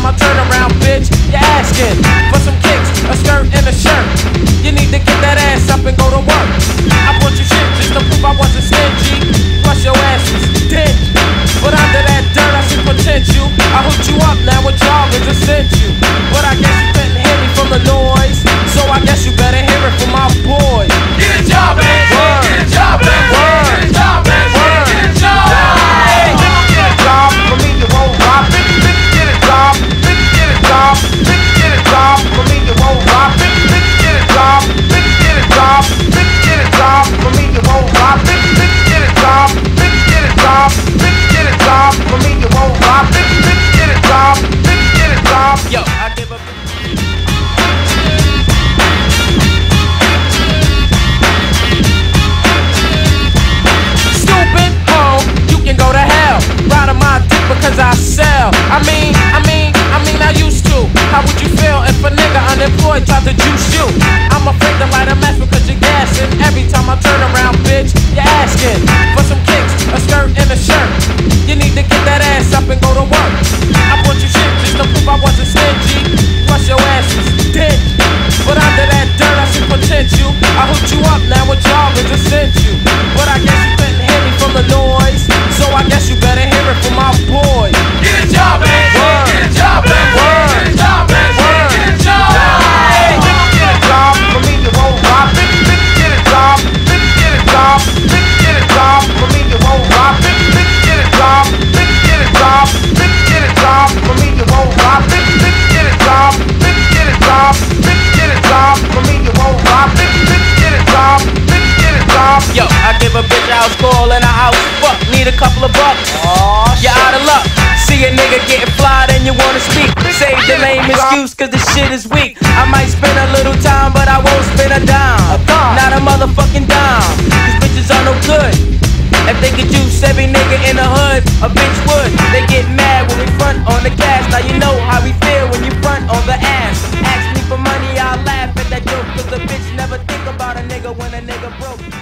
I turn around, bitch, you're asking for some kicks, a skirt and a shirt. You need to get that ass up and go to work. I brought you shit just to prove I wasn't stingy. Plus your ass was dingy, but under that dirt I see potential. I hooked you up, now a job is essential. But I guess you couldn't hear me from the noise, so I guess you better hear it from my boy. Get a job, man. Word. Get a job, man. Word. Get a job, man. Word. Get a job. Hey. Get a job, for me you won't rob. Bitch, get a job. Bitch, get a job. Bitch, get a job, for me you won't rob. Bitch, get a job. Bitch, get a job. Bitch, get a job, for me you won't rob. Bitch, get a job. Bitch, get a job. Bitch, get a job, for me you won't rob. Bitch, get a job. Bitch, get a job. Yo, I give a stupid hoe, you can go to hell. Riding my dick because I sell. I mean, I used to. How would you feel if a nigga unemployed tried to juice you? I'm afraid to light a match because you're gassing. Every time I turn around, bitch, you're asking for some kicks, a skirt and a shirt. You need to get that ass up and go to work. I brought you shit just to prove I wasn't stingy. Plus your ass was dingy, but under that dirt I see potential. I hooked you up, now a job is essential. But I guess you couldn't hear me from the noise, so I guess you better hear it from my boy. Get a job, man. Word. Get a job, man. Word. Get a job, man. Word. Get a job. Hey. Get a job, for me you won't rob. Bitch, get a job. Bitch, get a job. Bitch, get a job, for me you won't rob. Bitch, get a job. Bitch, get a job. Bitch, get a job, for me you won't rob. Bitch, get a job. Bitch, get a job. Bitch, get a job, for me you won't rob. Bitch, get a job. Bitch, get a job. Yo, I give a bitch a house call and a house fuck. Need a couple of bucks. You're out of luck. See a nigga getting fly, then you wanna speak. Save the lame excuse, cause this shit is weak. I might spend a little time, but I won't spend a dime. Not a motherfucking dime. These bitches are no good. If they could juice every nigga in the hood, a bitch would. They get mad when we front on the gas. Now you know how we feel when you front on the ass. Ask me for money, I'll laugh at that joke, cause a bitch never think about a nigga when a nigga broke.